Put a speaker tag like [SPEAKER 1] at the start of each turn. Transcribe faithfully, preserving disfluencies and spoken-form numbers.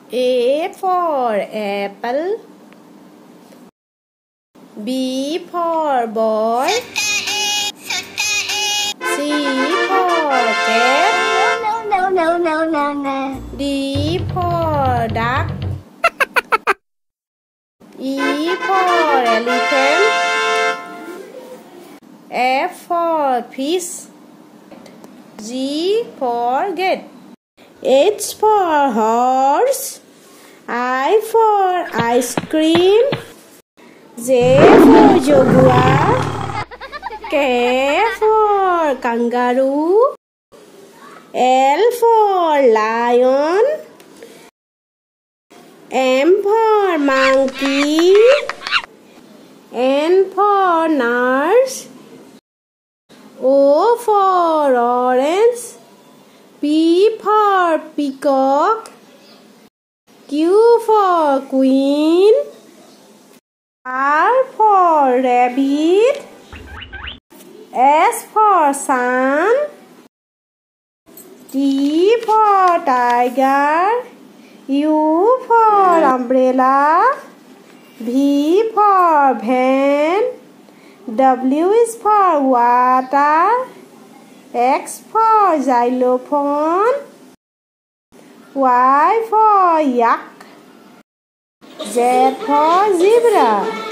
[SPEAKER 1] A for apple. B for boy. C for cat.
[SPEAKER 2] No, no, no, no, no.
[SPEAKER 1] D for duck. E for elephant. F for fish. G for get. H for horse. I for ice cream. J for jaguar. K for kangaroo. L for lion. M for monkey. N for nurse. O for orange. P for peacock. Q for queen. R for rabbit. S for sun. T for tiger. U for umbrella. V for van. W is for water. X for xylophone. Y for yak. Z for zebra.